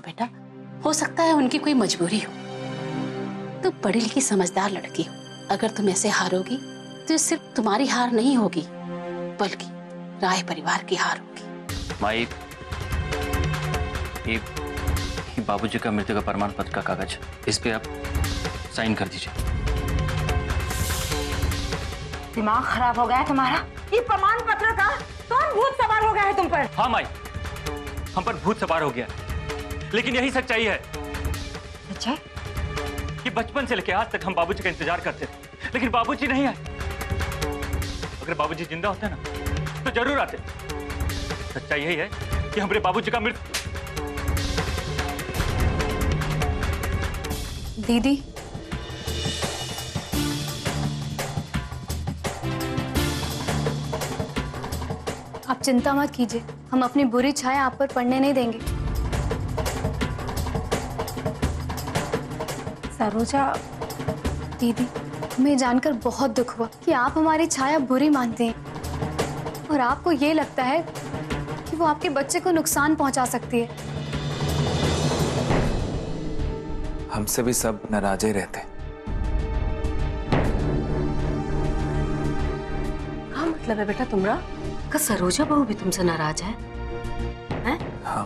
बेटा, हो सकता है उनकी कोई मजबूरी हो। तुम पढ़ी लिखी समझदार लड़की हो, अगर तुम ऐसे हारोगी तो सिर्फ तुम्हारी हार नहीं होगी बल्कि राय परिवार की हार होगी। माई, ये बाबूजी का मृत्यु का प्रमाण पत्र का कागज, इस पे आप साइन कर दीजिए। दिमाग खराब हो गया है तुम्हारा? ये प्रमाण पत्र का कौन भूत सवार हो गया है तुम पर? हाँ माई, हम पर भूत सवार हो गया, लेकिन यही सच्चाई है। सच्चाई? कि बचपन से लेकर आज तक हम बाबूजी का इंतजार करते थे, लेकिन बाबूजी नहीं आए। अगर बाबूजी जिंदा होते ना तो जरूर आते। सच्चाई यही है कि हमारे बाबूजी का मृत्यु। दीदी, आप चिंता मत कीजिए, हम अपनी बुरी छाया आप पर पड़ने नहीं देंगे। सरोजा दीदी, हमें जानकर बहुत दुख हुआ कि आप हमारी छाया बुरी मानते हैं और आपको ये लगता है कि वो आपके बच्चे को नुकसान पहुंचा सकती है। हमसे भी सब नाराज ही रहते। हाँ मतलब है बेटा तुम्हारा का सरोजा बहू भी तुमसे नाराज है? हैं? हाँ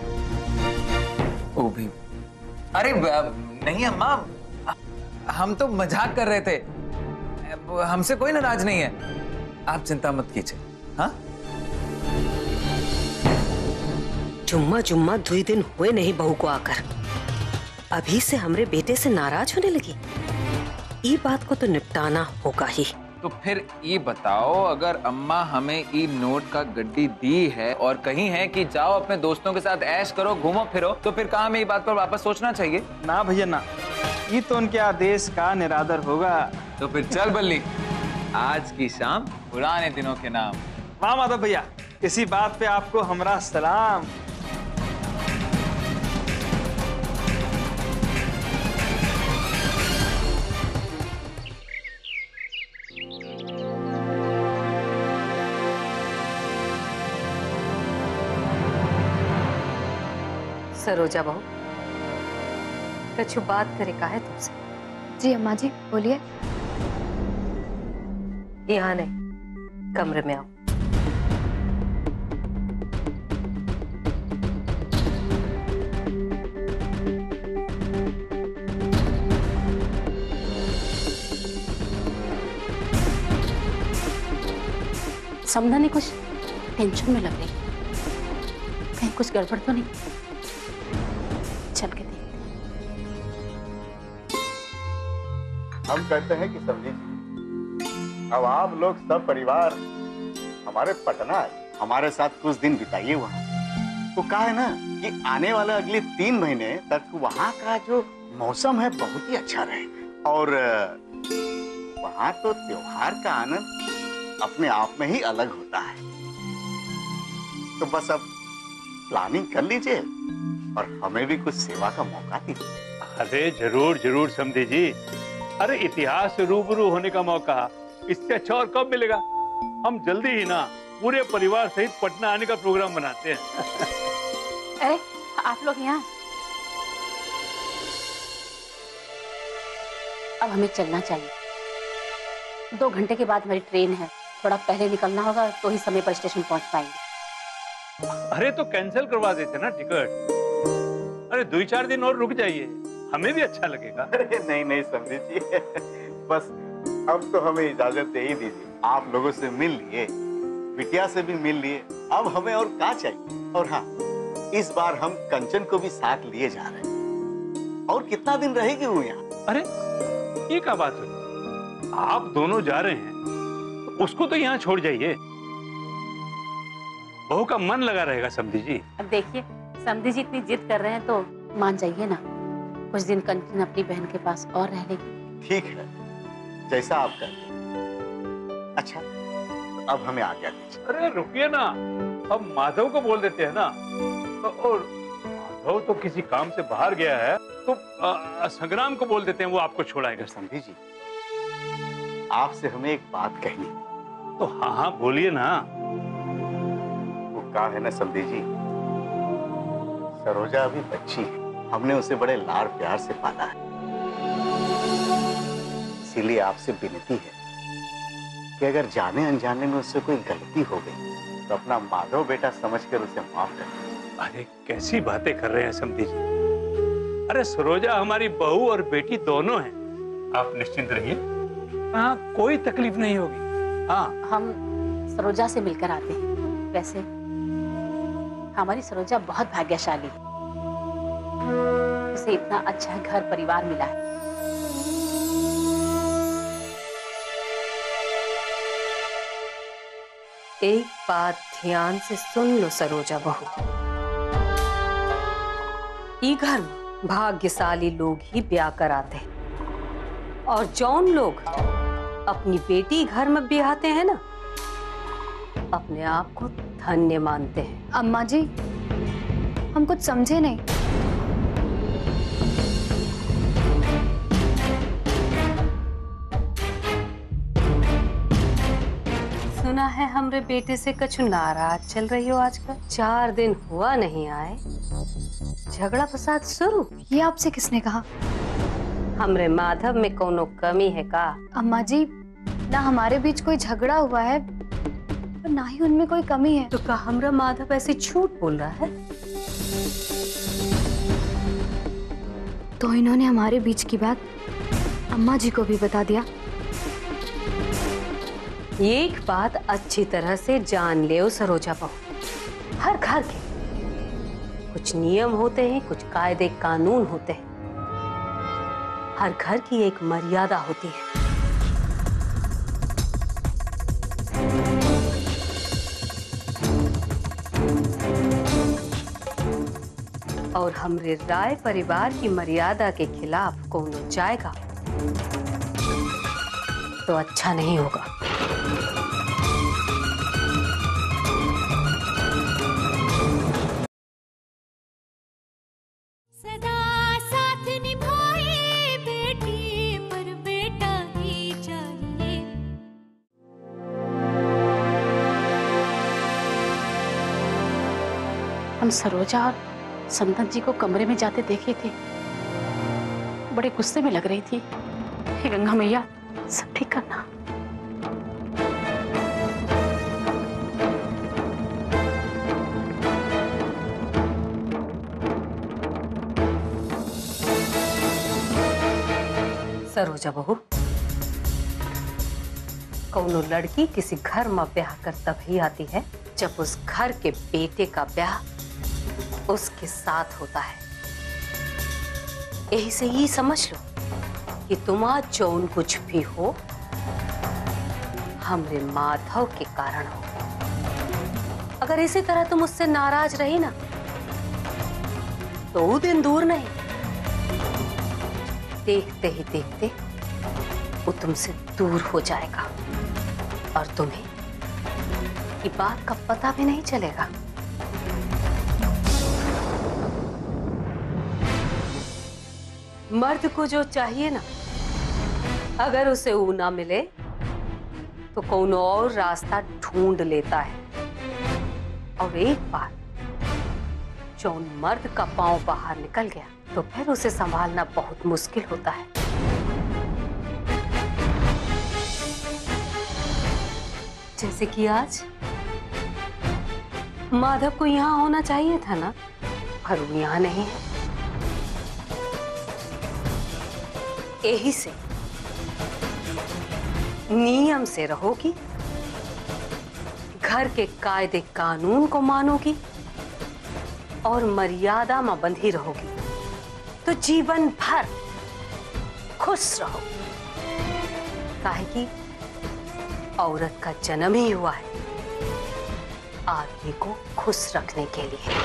वो भी। अरे नहीं अम्मा, हम तो मजाक कर रहे थे, हमसे कोई नाराज नहीं है, आप चिंता मत कीजिए। हाँ, जुम्मा जुम्मा 2 दिन हुए नहीं बहू को आकर, अभी से हमरे बेटे से नाराज होने लगी। ये बात को तो निपटाना होगा ही। तो फिर ये बताओ, अगर अम्मा हमें ई नोट का गड्डी दी है और कही है कि जाओ अपने दोस्तों के साथ ऐश करो, घूमो फिरो, तो फिर कहाँ हमें ये बात पर वापस सोचना चाहिए? ना भैया ना, ये तो उनके आदेश का निरादर होगा। तो फिर चल बल्ली, आज की शाम पुराने दिनों के नाम। हाँ माधव भैया, इसी बात पे आपको हमारा सलाम। सरोजा बहू, कछु बात करे का है तुमसे? जी अम्मा जी, बोलिए। यहाँ नहीं, कमरे में आओ। समझा नहीं, कुछ टेंशन में लग रही, कहीं कुछ गड़बड़ तो नहीं? चल के देख। हम कहते हैं कि समझी जी, अब आप लोग सब परिवार हमारे पटना है, हमारे साथ कुछ दिन बिताइए वहाँ। तो कहा है ना कि आने वाले अगले 3 महीने तक वहाँ का जो मौसम है बहुत ही अच्छा रहेगा, और वहाँ तो त्योहार का आनंद अपने आप में ही अलग होता है। तो बस अब प्लानिंग कर लीजिए और हमें भी कुछ सेवा का मौका दीजिए। अरे जरूर जरूर समझे जी, अरे इतिहास से रूबरू होने का मौका इससे अच्छा और कब मिलेगा। हम जल्दी ही ना पूरे परिवार सहित पटना आने का प्रोग्राम बनाते हैं। अरे आप लोग यहाँ, अब हमें चलना चाहिए। 2 घंटे के बाद हमारी ट्रेन है, थोड़ा पहले निकलना होगा तो ही समय पर स्टेशन पहुंच पाएंगे। अरे तो कैंसिल करवा देते ना टिकट। अरे 2-4 दिन और रुक जाइए, हमें भी अच्छा लगेगा। अरे नहीं नहीं समझी जी, बस अब तो हमें इजाजत दे ही दीजिए। आप लोगों से मिल लिए, बिटिया से भी मिल लिए, अब हमें और क्या चाहिए। और हाँ, इस बार हम कंचन को भी साथ लिए जा रहे हैं। और कितना दिन रहेगी वो यहाँ? अरे ये क्या बात है, आप दोनों जा रहे हैं तो उसको तो यहाँ छोड़ जाइए, बहू का मन लगा रहेगा। समझी जी, अब देखिए समधी जी इतनी जिद कर रहे हैं तो मान जाइए ना, कुछ दिन कंचन अपनी बहन के पास और रह लेगी। ठीक है, जैसा आप कहते हैं। अच्छा, तो अब हमें आज्ञा दीजिए। अरे रुकिए ना, अब माधव को बोल देते हैं ना। और माधव तो किसी काम से बाहर गया है, तो संग्राम को बोल देते हैं, वो आपको छोड़ाएगा। समझी जी, आपसे हमें एक बात कहनी। तो हाँ हाँ बोलिए ना। वो कहा है ना समझी जी, सरोजा अभी बच्ची है, हमने उसे बड़े लाड़ प्यार से पाला है। इसीलिए आपसे विनती है कि अगर जाने अनजाने में उससे कोई गलती हो गई तो अपना माधव बेटा समझकर उसे माफ कर दीजिए। अरे कैसी बातें कर रहे हैं समधी जी। अरे सरोजा हमारी बहू और बेटी दोनों हैं। आप निश्चिंत रहिए, हाँ कोई तकलीफ नहीं होगी। हाँ हम सरोजा से मिलकर आते हैं। वैसे हमारी सरोजा बहुत भाग्यशाली है, उसे इतना अच्छा घर परिवार मिला है। एक बात ध्यान से सुन लो सरोजा बहू, ई घर में भाग्यशाली लोग ही ब्याह कराते हैं, और जौन लोग अपनी बेटी घर में ब्याहते हैं ना, अपने आप को धन्य मानते हैं। अम्मा जी, हम कुछ समझे नहीं। सुना है हमरे बेटे से कछु नाराज चल रही हो आजकल। 4 दिन हुआ नहीं आए, झगड़ा फसाद शुरू। ये आपसे किसने कहा? हमरे माधव में कोनो कमी है का? अम्मा जी, ना हमारे बीच कोई झगड़ा हुआ है और ना ही उनमें कोई कमी है। तो क्या हमरा माधव ऐसे झूठ बोल रहा है? तो इन्होंने हमारे बीच की बात अम्मा जी को भी बता दिया। एक बात अच्छी तरह से जान ले सरोजा बहू, हर घर के कुछ नियम होते हैं, कुछ कायदे कानून होते हैं। हर घर की एक मर्यादा होती है। और हमरे राय परिवार की मर्यादा के खिलाफ कौन जाएगा तो अच्छा नहीं होगा। सदा साथ निभाए बेटी पर बेटा ही चाहिए। हम सरोजा और संदन जी को कमरे में जाते देखे थे, बड़े गुस्से में लग रही थी। हे गंगा मैया, सब ठीक करना। सरोजा बहू, कौनो लड़की किसी घर में ब्याह कर तभी आती है जब उस घर के बेटे का ब्याह उसके साथ होता है। यही से ही समझ लो कि तुम आज जौन कुछ भी हो हमरे माधव के कारण हो। अगर इसी तरह तुम उससे नाराज रही ना तो वो दिन दूर नहीं, देखते ही देखते वो तुमसे दूर हो जाएगा और तुम्हें ये बात का पता भी नहीं चलेगा। मर्द को जो चाहिए ना, अगर उसे वो ना मिले तो कौन और रास्ता ढूंढ लेता है। और एक बार जौन मर्द का पांव बाहर निकल गया तो फिर उसे संभालना बहुत मुश्किल होता है। जैसे कि आज माधव को यहाँ होना चाहिए था ना, पर वो यहाँ नहीं है। यही से नियम से रहोगी, घर के कायदे कानून को मानोगी और मर्यादा में बंधी रहोगी तो जीवन भर खुश रहोगी। काहे कि औरत का जन्म ही हुआ है आदमी को खुश रखने के लिए।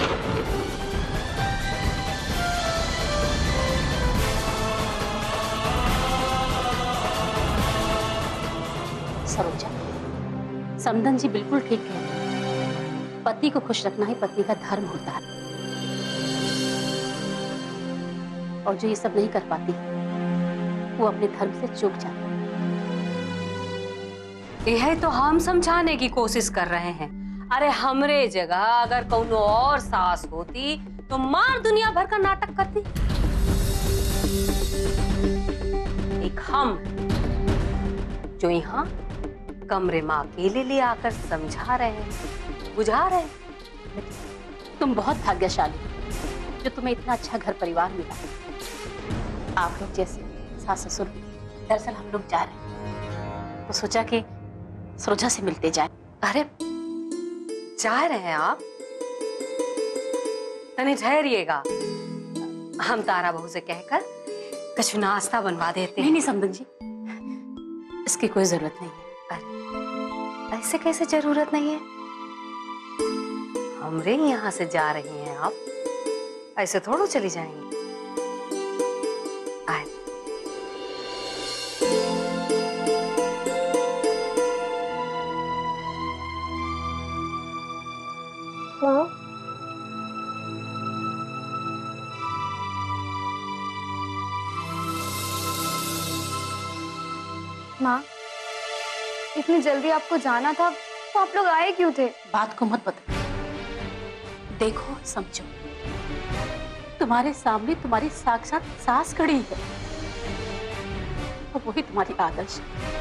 सरोजा, समदन जी बिल्कुल ठीक है। पति को खुश रखना ही पत्नी का धर्म होता है, और जो ये सब नहीं कर पाती वो अपने धर्म से चूक जाती है। यह तो हम समझाने की कोशिश कर रहे हैं। अरे हमरे जगह अगर कौनो और सास होती तो मार दुनिया भर का नाटक करती। एक हम जो यहाँ कमरे में अकेले ले आकर समझा रहे हैं, बुझा रहे हैं। तुम बहुत भाग्यशाली हो जो तुम्हें इतना अच्छा घर परिवार मिला। आप लोग जैसे सास ससुर। दरअसल हम लोग जा रहे हैं तो सोचा कि सरोजा से मिलते जाए। अरे जा रहे हैं आप? तनी ठहरिएगा, हम तारा बहू से कहकर कुछ नाश्ता बनवा देते हैं। नहीं समधन जी, इसकी कोई जरूरत नहीं है। अरे ऐसे कैसे जरूरत नहीं है? हमरे यहाँ से जा रही हैं आप, ऐसे थोड़ा चली जाएंगी। आए। माँ, इतनी जल्दी आपको जाना था तो आप लोग आए क्यों थे? बात को मत बदलो, देखो समझो, तुम्हारे सामने तुम्हारी साक्षात सास खड़ी है और वही तुम्हारी आदर्श।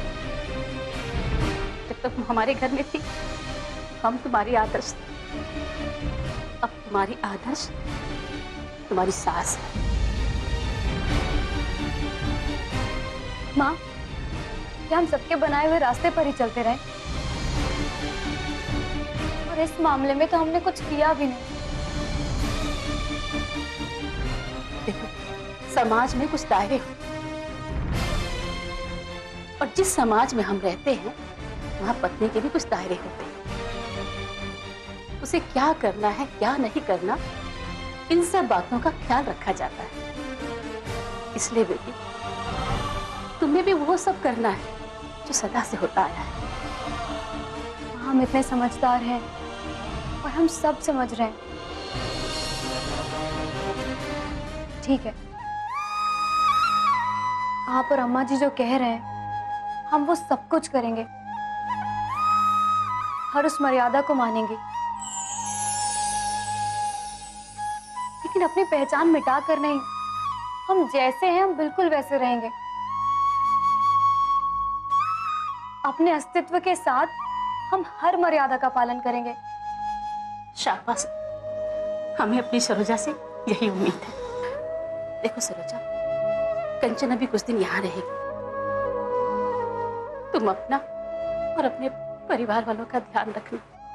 जब तक तुम हमारे घर में थी हम तुम्हारी आदर्श थे, अब तुम्हारी आदर्श तुम्हारी सास है। माँ, क्या हम सबके बनाए हुए रास्ते पर ही चलते रहे? और इस मामले में तो हमने कुछ किया भी नहीं। देखो, समाज में कुछ दायरे होते हैं और जिस समाज में हम रहते हैं वहां पत्नी के भी कुछ दायरे होते हैं। उसे क्या करना है क्या नहीं करना, इन सब बातों का ख्याल रखा जाता है। इसलिए बेटी, तुम्हें भी वो सब करना है जो सदा से होता आया है। हम इतने समझदार हैं और हम सब समझ रहे हैं। ठीक है, आप और अम्मा जी जो कह रहे हैं हम वो सब कुछ करेंगे, हर उस मर्यादा को मानेंगे, लेकिन अपनी पहचान मिटा कर नहीं। हम जैसे हैं हम बिल्कुल वैसे रहेंगे। अपने अस्तित्व के साथ हम हर मर्यादा का पालन करेंगे। शाबाश, हमें अपनी सरोजा से यही उम्मीद है। देखो सरोजा, कंचन अभी कुछ दिन यहाँ रहेगी। तुम अपना और अपने परिवार वालों का ध्यान रखना।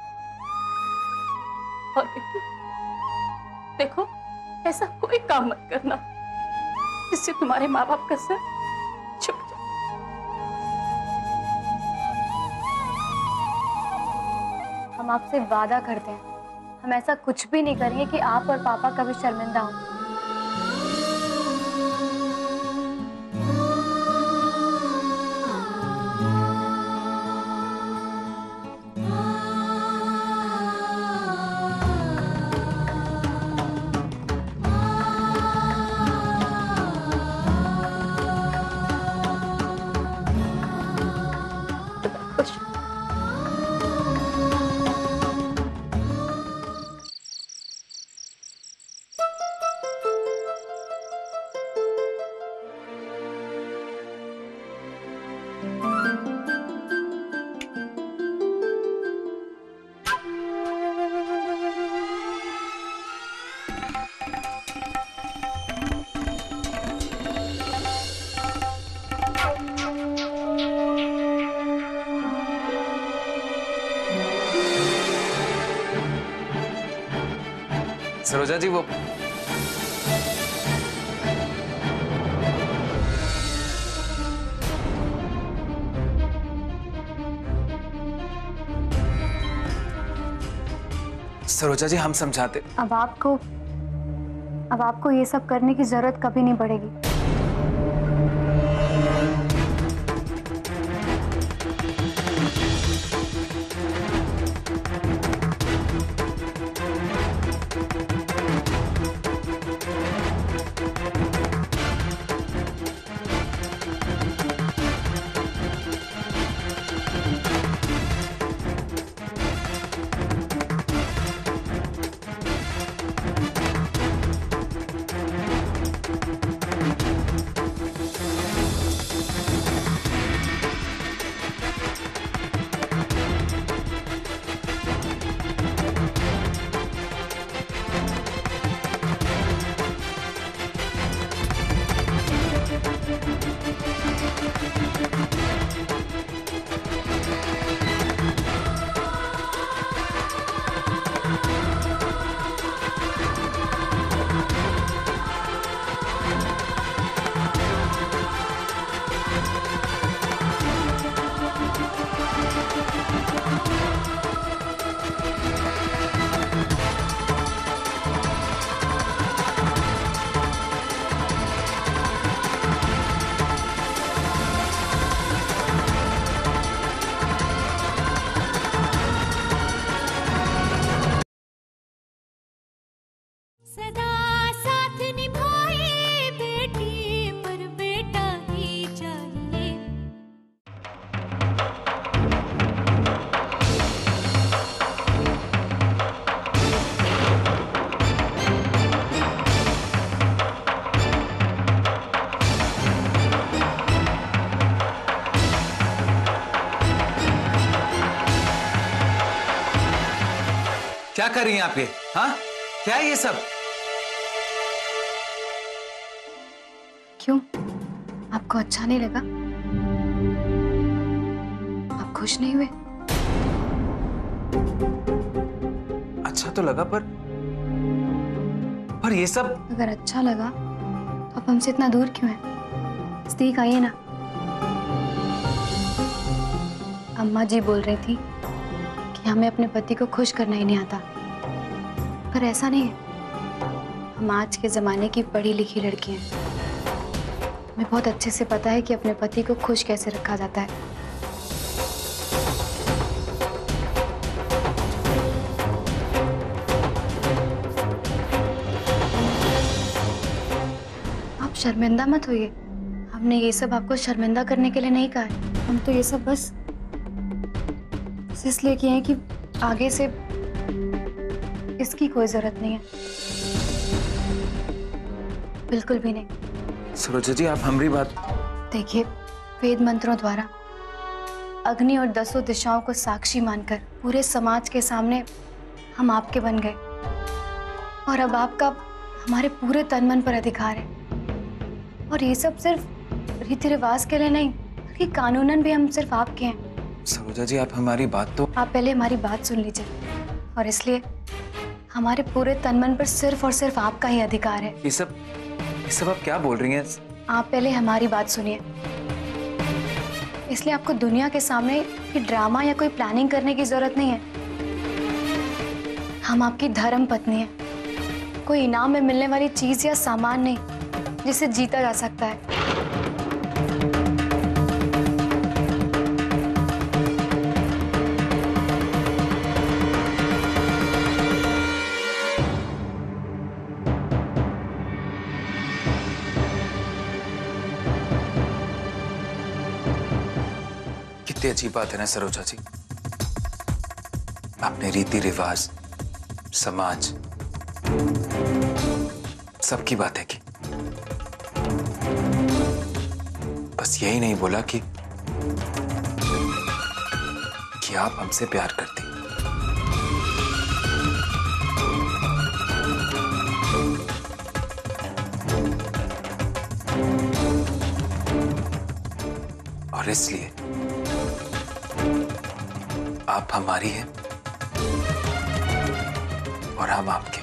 और देखो, ऐसा कोई काम मत करना जिससे तुम्हारे माँ बाप का सर झुक जाए। हम आपसे वादा करते हैं, हम ऐसा कुछ भी नहीं करेंगे कि आप और पापा कभी शर्मिंदा हों। सरोजा जी, वो सरोजा जी हम समझाते। अब आपको ये सब करने की जरूरत कभी नहीं पड़ेगी। क्या कर रही हैं आप ये? हाँ, क्या है ये सब? क्यों, आपको अच्छा नहीं लगा? आप खुश नहीं हुए? अच्छा तो लगा, पर ये सब अगर अच्छा लगा तो आप हमसे इतना दूर क्यों हैं? नजदीक आइए ना। अम्मा जी बोल रही थी कि हमें अपने पति को खुश करना ही नहीं आता, पर ऐसा नहीं है। हम आज के जमाने की पढ़ी लिखी लड़की हैं। हमें बहुत अच्छे से पता है कि अपने पति को खुश कैसे रखा जाता है। आप शर्मिंदा मत होइए। हमने ये सब आपको शर्मिंदा करने के लिए नहीं कहा है। हम तो ये सब बस इसलिए किए हैं कि आगे से इसकी कोई जरूरत नहीं है। बिल्कुल भी नहीं। सरोजा जी, आप हमारी बात देखिए, वेद मंत्रों द्वारा अग्नि और 10 दिशाओं को साक्षी मानकर पूरे समाज के सामने हम आपके बन गए, और अब आपका हमारे पूरे तन मन पर अधिकार है। और ये सब सिर्फ रीति रिवाज के लिए नहीं, बल्कि कानूनन भी हम सिर्फ आपके हैं। सरोजा जी, आप हमारी बात तो आप पहले हमारी बात सुन लीजिए। और इसलिए हमारे पूरे तन मन पर सिर्फ और सिर्फ आपका ही अधिकार है। ये सब आप क्या बोल रही हैं? आप पहले हमारी बात सुनिए। इसलिए आपको दुनिया के सामने ये ड्रामा या कोई प्लानिंग करने की जरूरत नहीं है। हम आपकी धर्म पत्नी हैं। कोई इनाम में मिलने वाली चीज या सामान नहीं जिसे जीता जा सकता है। कितनी अजीब बात है ना सरोजा जी। आपने रीति रिवाज, समाज, सबकी बातें की, बस यही नहीं बोला कि आप हमसे प्यार करती। और इसलिए आप हमारी हैं और हम आपके।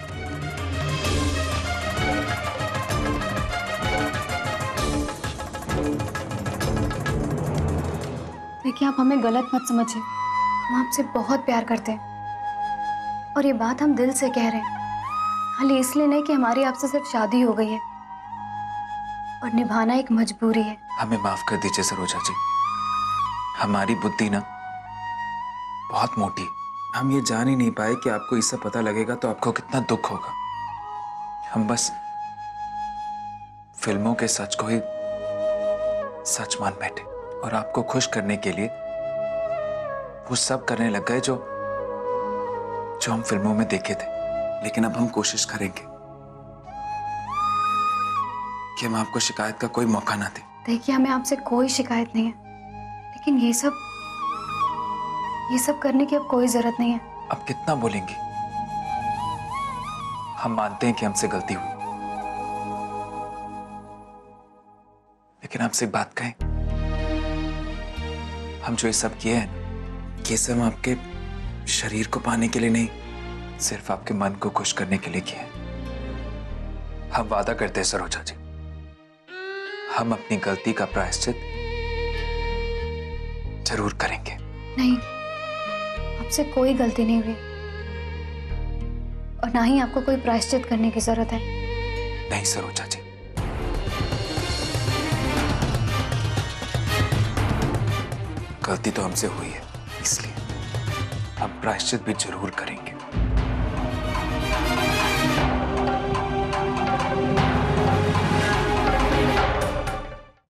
देखिए, आप हमें गलत मत समझिए। हम आपसे बहुत प्यार करते हैं और ये बात हम दिल से कह रहे हैं। खाली इसलिए नहीं कि हमारी आपसे सिर्फ शादी हो गई है और निभाना एक मजबूरी है। हमें माफ कर दीजिए सरोजा जी। हमारी बुद्धि ना बहुत मोटी। हम ये जान ही नहीं पाए कि आपको इससे पता लगेगा तो आपको कितना दुख होगा। हम बस फिल्मों के सच को ही सच मान बैठे और आपको खुश करने के लिए वो सब करने लग गए जो हम फिल्मों में देखे थे। लेकिन अब हम कोशिश करेंगे कि हम आपको शिकायत का कोई मौका ना दें। देखिए, हमें आपसे कोई शिकायत नहीं है, लेकिन ये सब करने की अब कोई जरूरत नहीं है। अब कितना बोलेंगी? हम मानते हैं कि हमसे गलती हुई, लेकिन आपसे एक बात कहें, हम जो ये सब किए हैं, ये सब आपके शरीर को पाने के लिए नहीं, सिर्फ आपके मन को खुश करने के लिए किए हैं। हम वादा करते हैं सरोजा जी, हम अपनी गलती का प्रायश्चित जरूर करेंगे। नहीं, आपसे कोई गलती नहीं हुई और ना ही आपको कोई प्रायश्चित करने की जरूरत है। नहीं सरोजा जी, गलती तो हमसे हुई है, इसलिए हम प्रायश्चित भी जरूर करेंगे।